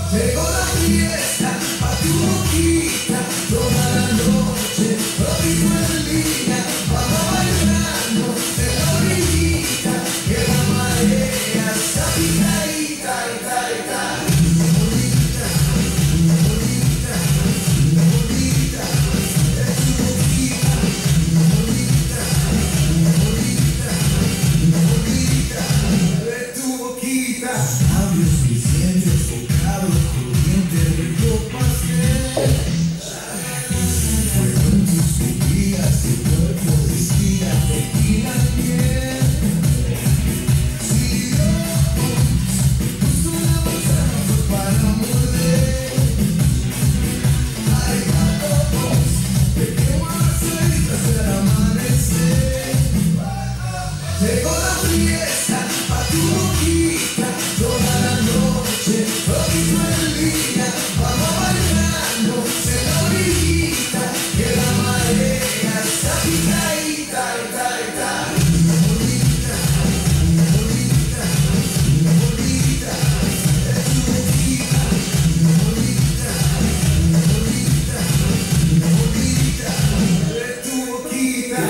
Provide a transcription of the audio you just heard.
Llegó la fiesta pa' tu boquita, toda la noche, todito en línea, vamos bailando en la orillita, que la marea está picadita, una bolita, una bolita, una bolita, de tu boquita, una bolita, una bolita, una bolita, de tu boquita. Labios, mis dientes, vocablos, corriente, rico pastel. Fueron tus mentiras, tu cuerpo decía tequila miel. Si Dios puso una manzana fue para morder. Ay, gatos, te quemo las heridas del amanecer. Llegó la fiesta pa' tu boquita, toda la noche, todito en línea, vamos bailando en la orillita, que la marea está picadita, una bolita, una bolita, una bolita, de tu boquita, una bolita, una bolita, una bolita, de tu boquita.